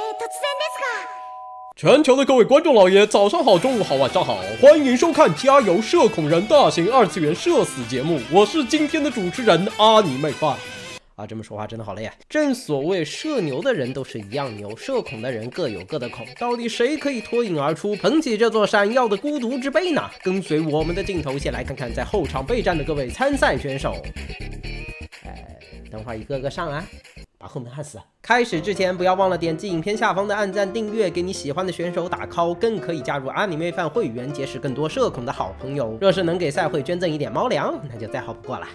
突然ですが。 全球的各位观众老爷，早上好，中午好，晚上好，欢迎收看《加油社恐人》大型二次元社死节目，我是今天的主持人阿尼妹饭。这么说话真的好累啊！正所谓社牛的人都是一样牛，社恐的人各有各的恐，到底谁可以脱颖而出，捧起这座闪耀的孤独之杯呢？跟随我们的镜头，先来看看在后场备战的各位参赛选手。等会儿一个个上啊，把后门焊死。开始之前，不要忘了点击影片下方的按赞、订阅，给你喜欢的选手打 call， 更可以加入阿尼妹饭会员，结识更多社恐的好朋友。若是能给赛会捐赠一点猫粮，那就再好不过了。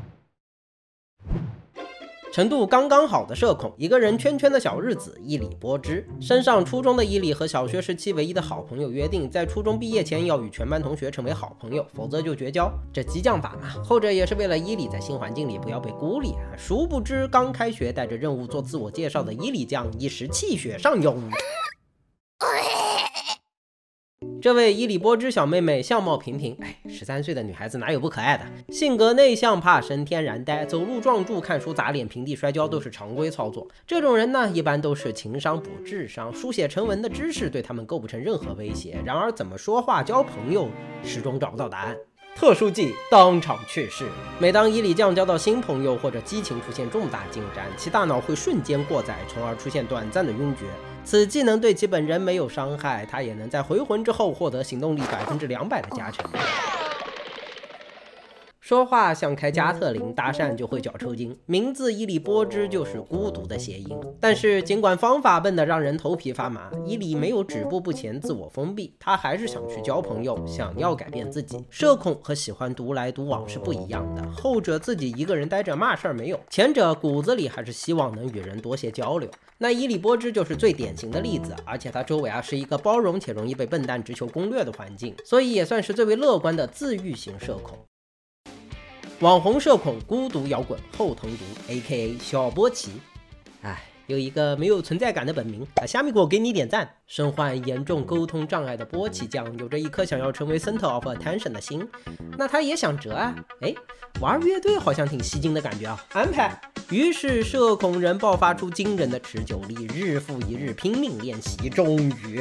程度刚刚好的社恐，一个人圈圈的小日子，伊里波之。升上初中的伊里和小学时期唯一的好朋友约定，在初中毕业前要与全班同学成为好朋友，否则就绝交。这激将法嘛，后者也是为了伊里在新环境里不要被孤立。殊不知，刚开学带着任务做自我介绍的伊里酱一时气血上涌。这位伊里波之小妹妹相貌平平，13岁的女孩子哪有不可爱的？性格内向，怕生，天然呆，走路撞柱，看书砸脸，平地摔跤都是常规操作。这种人呢，一般都是情商补智商，书写成文的知识对他们构不成任何威胁。然而，怎么说话交朋友，始终找不到答案。特殊技当场去世。每当伊里酱交到新朋友或者激情出现重大进展，其大脑会瞬间过载，从而出现短暂的晕厥。此技能对其本人没有伤害，他也能在回魂之后获得行动力200%的加成。说话像开加特林，搭讪就会脚抽筋。名字伊里波之就是孤独的谐音。但是尽管方法笨得让人头皮发麻，伊里没有止步不前、自我封闭，他还是想去交朋友，想要改变自己。社恐和喜欢独来独往是不一样的，后者自己一个人待着嘛事儿没有，前者骨子里还是希望能与人多些交流。那伊里波之就是最典型的例子，而且他周围是一个包容且容易被笨蛋直球攻略的环境，所以也算是最为乐观的自愈型社恐。网红社恐孤独摇滚后藤独 AKA 小波奇，有一个没有存在感的本名虾米果给你点赞。身患严重沟通障碍的波奇酱有着一颗想要成为 center of attention 的心，那他也想折啊，玩乐队好像挺吸睛的感觉啊，安排。于是社恐人爆发出惊人的持久力，日复一日拼命练习，终于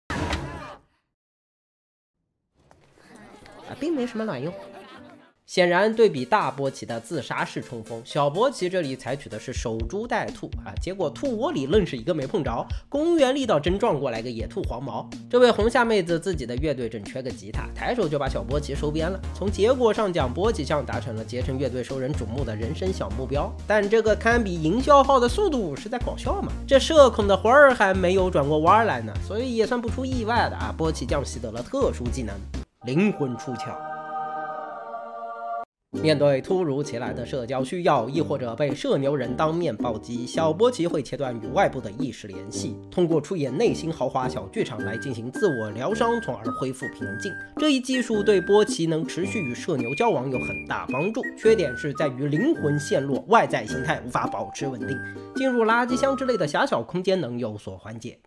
并没什么卵用。显然，对比大波奇的自杀式冲锋，小波奇这里采取的是守株待兔结果兔窝里愣是一个没碰着，公园力道真撞过来个野兔黄毛。这位红夏妹子自己的乐队正缺个吉他，抬手就把小波奇收编了。从结果上讲，波奇酱达成了结成乐队受人瞩目的人生小目标，但这个堪比营销号的速度是在搞笑吗？这社恐的魂儿还没有转过弯来呢，所以也算不出意外的波奇酱习得了特殊技能灵魂出窍。面对突如其来的社交需要，亦或者被社牛人当面暴击，小波奇会切断与外部的意识联系，通过出演内心豪华小剧场来进行自我疗伤，从而恢复平静。这一技术对波奇能持续与社牛交往有很大帮助，缺点是在于灵魂陷落，外在形态无法保持稳定，进入垃圾箱之类的狭小空间能有所缓解。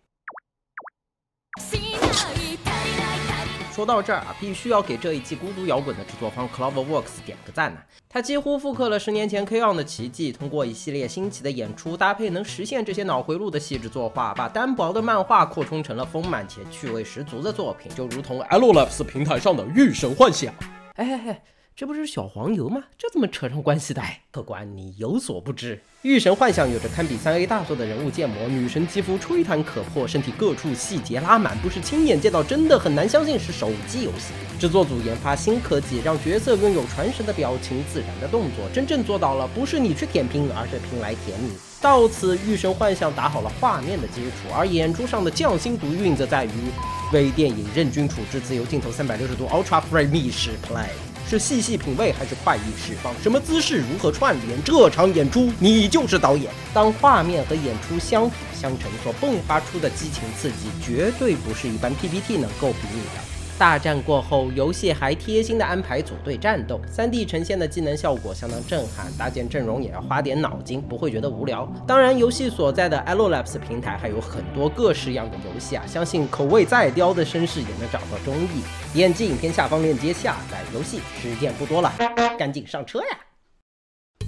说到这儿必须要给这一季孤独摇滚的制作方 Cloverworks 点个赞他几乎复刻了10年前 K-On 的奇迹，通过一系列新奇的演出搭配能实现这些脑回路的细致作画，把单薄的漫画扩充成了丰满且趣味十足的作品，就如同 Allolabs 平台上的《御神幻想》。这不是小黄油吗？这怎么扯上关系的？客官，你有所不知，《御神幻想》有着堪比3A 大作的人物建模，女神肌肤吹弹可破，身体各处细节拉满，不是亲眼见到真的很难相信是手机游戏。制作组研发新科技，让角色拥有传神的表情、自然的动作，真正做到了不是你去舔屏，而是屏来舔你。到此，《御神幻想》打好了画面的基础，而演出上的匠心独运则在于微电影任君处置自由镜头360度 Ultra Frame 密室 Play。是细细品味还是快意释放？什么姿势如何串联？这场演出你就是导演。当画面和演出相辅相成，所迸发出的激情刺激，绝对不是一般 PPT 能够比拟的。大战过后，游戏还贴心的安排组队战斗，3D 呈现的技能效果相当震撼，搭建阵容也要花点脑筋，不会觉得无聊。当然，游戏所在的 Allolabs 平台还有很多各式样的游戏相信口味再刁的绅士也能找到中意。点击影片下方链接下载游戏，时间不多了，赶紧上车呀！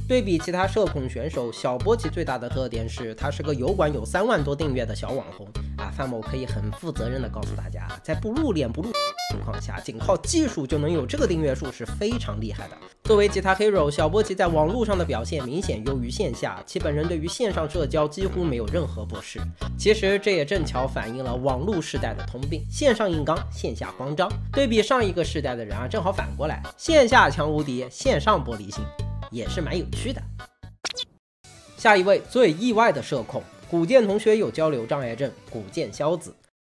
对比其他社恐选手，小波奇最大的特点是他是个油管有3万多订阅的小网红啊。范某可以很负责任的告诉大家，在不露脸不露情况下，仅靠技术就能有这个订阅数是非常厉害的。作为其他 hero， 小波奇在网络上的表现明显优于线下，其本人对于线上社交几乎没有任何不适。其实这也正巧反映了网络时代的通病，线上硬刚，线下慌张。对比上一个世代的人啊，正好反过来，线下强无敌，线上玻璃心，也是蛮有趣的。下一位最意外的社恐，古剑同学有交流障碍症，古剑萧子。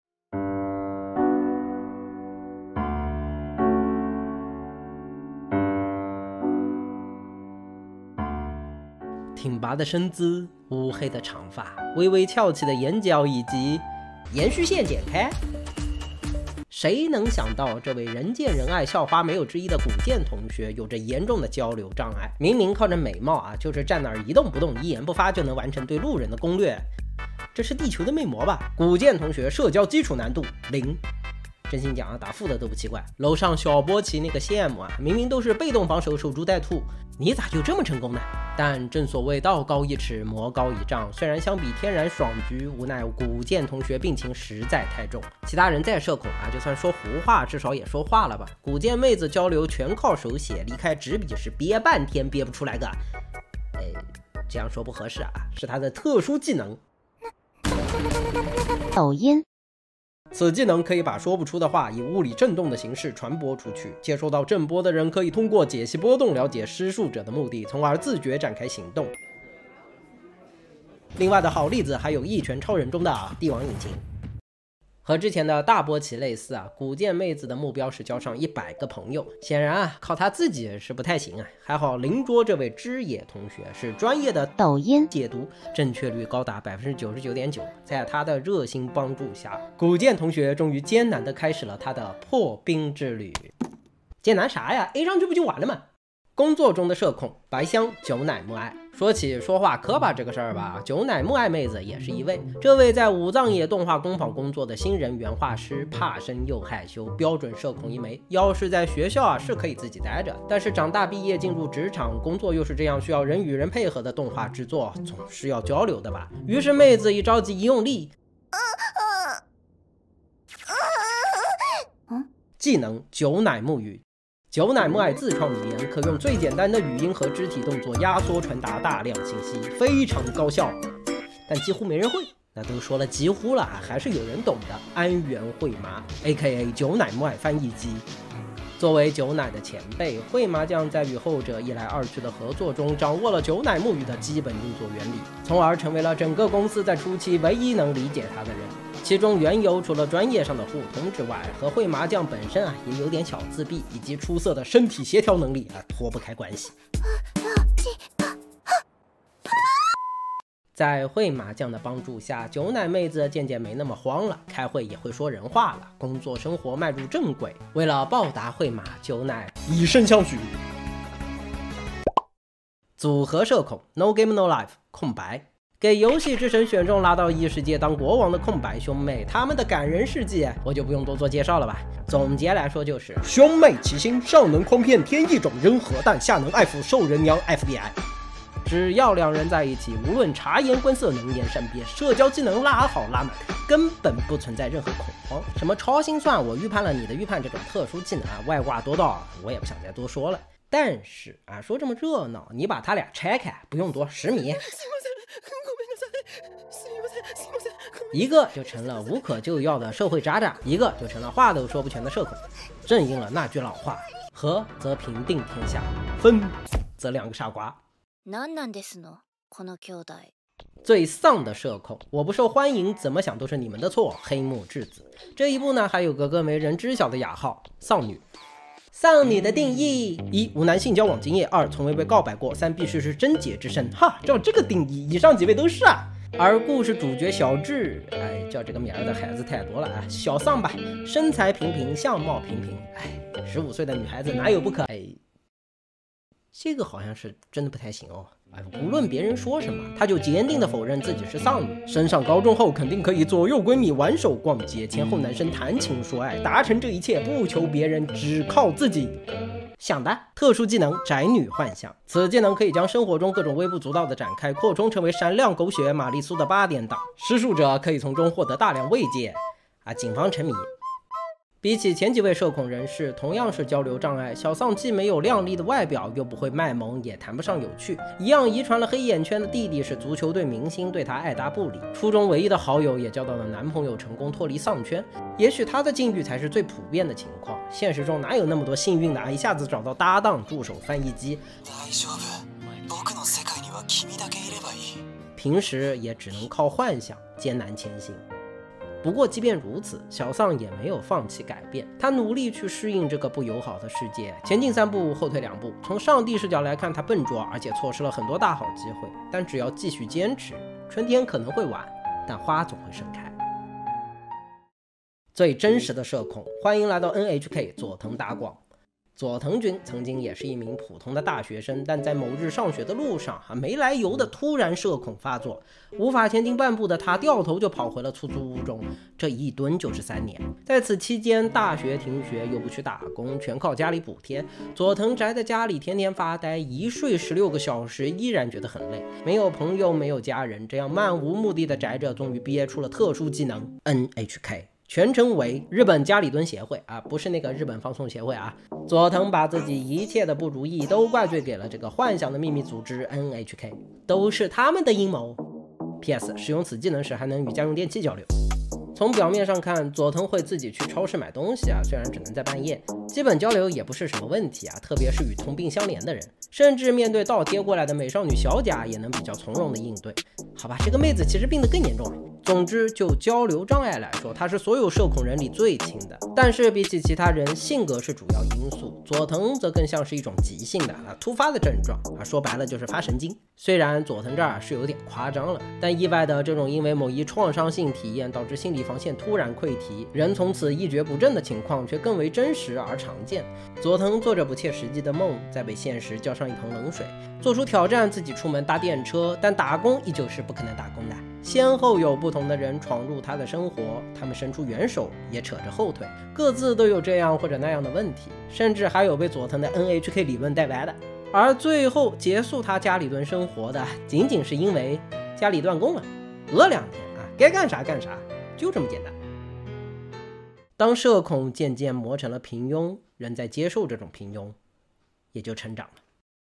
挺拔的身姿，乌黑的长发，微微翘起的眼角以及延续线剪开。谁能想到这位人见人爱、校花没有之一的古剑同学有着严重的交流障碍？明明靠着美貌啊，就是站那儿一动不动、一言不发就能完成对路人的攻略，这是地球的魅魔吧？古剑同学社交基础难度0。真心讲啊，打负的都不奇怪。楼上小波奇那个羡慕啊，明明都是被动防守守株待兔，你咋就这么成功呢？但正所谓道高一尺，魔高一丈，虽然相比天然爽局，无奈古剑同学病情实在太重。其他人再社恐啊，就算说胡话，至少也说话了吧。古剑妹子交流全靠手写，离开纸笔是憋半天憋不出来个。这样说不合适啊，是他的特殊技能。 抖音。 此技能可以把说不出的话以物理振动的形式传播出去，接收到震波的人可以通过解析波动了解施术者的目的，从而自觉展开行动。另外的好例子还有《一拳超人》中的帝王引擎。和之前的大波奇类似啊，古剑妹子的目标是交上100个朋友，显然啊，靠她自己是不太行啊。还好邻桌这位知野同学是专业的抖音解读，正确率高达 99.9%。在他的热心帮助下，古剑同学终于艰难地开始了他的破冰之旅。艰难啥呀 ？A 上去不就完了吗？工作中的社恐，白香九奶木爱。说起说话磕巴这个事儿吧，九奶木爱妹子也是一位。这位在武藏野动画工坊工作的新人原画师，怕生又害羞，标准社恐一枚。要是在学校啊，是可以自己待着，但是长大毕业进入职场工作，又是这样需要人与人配合的动画制作，总是要交流的吧。于是妹子一着急一用力，技能九奶木语。九奶木爱自创语言，可用最简单的语音和肢体动作压缩传达大量信息，非常高效，但几乎没人会。那都说了几乎了，还是有人懂的。安源惠麻 AKA 九奶木爱翻译机。作为九奶的前辈，惠麻将在与后者一来二去的合作中，掌握了九奶木语的基本运作原理，从而成为了整个公司在初期唯一能理解他的人。其中缘由除了专业上的互通之外，和会麻将本身啊也有点小自闭，以及出色的身体协调能力啊脱不开关系。在会麻将的帮助下，九奶妹子渐渐没那么慌了，开会也会说人话了，工作生活迈入正轨。为了报答会麻，九奶以身相许。组合社恐 No Game No Life 空白。给游戏之神选中拉到异世界当国王的空白兄妹，他们的感人事迹我就不用多做介绍了吧。总结来说就是兄妹齐心，上能诓骗天意种人和蛋，下能爱抚兽人娘 FBI。只要两人在一起，无论察言观色、能言善辩，社交技能拉好拉满，根本不存在任何恐慌。什么超心算，我预判了你的预判这种特殊技能啊，外挂多到我也不想再多说了。但是啊，说这么热闹，你把他俩拆开，不用多10米。一个就成了无可救药的社会渣渣，一个就成了话都说不全的社恐。正应了那句老话，和则平定天下，分则两个傻瓜。最丧的社恐，我不受欢迎，怎么想都是你们的错。黑木智子这一部呢，还有个没人知晓的雅号丧女。丧女的定义：1. 无男性交往经验；2. 从未被告白过；3. 必须是贞洁之身。哈，照这个定义，以上几位都是啊。而故事主角小智，叫这个名儿的孩子太多了啊，小丧吧，身材平平，相貌平平，15岁的女孩子哪有不可？这个好像是真的不太行哦。无论别人说什么，她就坚定地否认自己是丧女。升上高中后，肯定可以左右闺蜜玩手逛街，前后男生谈情说爱，达成这一切不求别人，只靠自己。 想的特殊技能宅女幻想，此技能可以将生活中各种微不足道的展开扩充成为闪亮狗血玛丽苏的8点档，施术者可以从中获得大量慰藉警方沉迷。比起前几位社恐人士，同样是交流障碍，小丧既没有靓丽的外表，又不会卖萌，也谈不上有趣。一样遗传了黑眼圈的弟弟是足球队明星，对他爱答不理。初中唯一的好友也交到了男朋友，成功脱离丧圈。也许他的境遇才是最普遍的情况，现实中哪有那么多幸运的一下子找到搭档、助手、翻译机？平时也只能靠幻想艰难前行。不过即便如此，小丧也没有放弃改变，他努力去适应这个不友好的世界，前进3步后退2步。从上帝视角来看，他笨拙，而且错失了很多大好机会，但只要继续坚持，春天可能会晚，但花总会盛开。最真实的社恐，欢迎来到 NHK 佐藤打广。佐藤君曾经也是一名普通的大学生，但在某日上学的路上没来由的突然社恐发作，无法前进半步的他掉头就跑回了出租屋中，这一蹲就是3年。在此期间，大学停学，又不去打工，全靠家里补贴。佐藤宅在家里天天发呆，一睡16个小时，依然觉得很累，没有朋友，没有家人，这样漫无目的的宅着，终于憋出了特殊技能 NHK，全称为日本家里蹲协会不是那个日本放送协会佐藤把自己一切的不如意都怪罪给了这个幻想的秘密组织 NHK， 都是他们的阴谋。 PS 使用此技能时还能与家用电器交流。从表面上看，佐藤会自己去超市买东西虽然只能在半夜，基本交流也不是什么问题特别是与同病相怜的人，甚至面对倒贴过来的美少女小贾也能比较从容的应对。好吧，这个妹子其实病得更严重了。总之，就交流障碍来说，她是所有社恐人里最轻的。但是比起其他人，性格是主要因素，佐藤则更像是一种急性的突发的症状说白了就是发神经。虽然佐藤这儿是有点夸张了，但意外的这种因为某一创伤性体验导致心理防线突然溃堤，人从此一蹶不振的情况却更为真实而常见。佐藤做着不切实际的梦，再被现实浇上一盆冷水，做出挑战自己出门搭电车，但打工依旧是不可能打工的。先后有不同的人闯入他的生活，他们伸出援手，也扯着后腿，各自都有这样或者那样的问题，甚至还有被佐藤的 NHK 理论带歪的。而最后结束他家里蹲生活的，仅仅是因为家里断供了，饿2天该干啥干啥，就这么简单。当社恐渐渐磨成了平庸，人在接受这种平庸，也就成长了。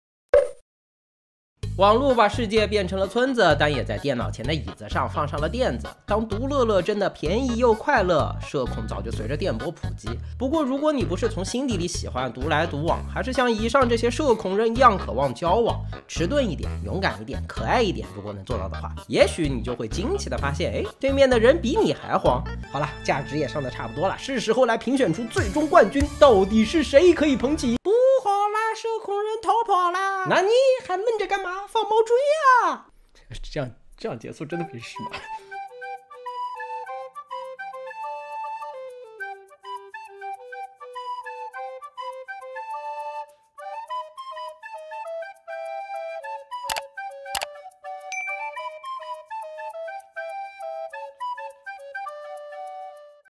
网络把世界变成了村子，但也在电脑前的椅子上放上了垫子。当独乐乐真的便宜又快乐，社恐早就随着电波普及。不过如果你不是从心底里喜欢独来独往，还是像以上这些社恐人一样渴望交往，迟钝一点，勇敢一点，可爱一点，如果能做到的话，也许你就会惊奇的发现对面的人比你还黄。好了，价值也上的差不多了，是时候来评选出最终冠军，到底是谁可以捧起？不好啦，社恐人逃跑啦！那你还闷着干嘛？放猫追啊！这样结束真的没事吗？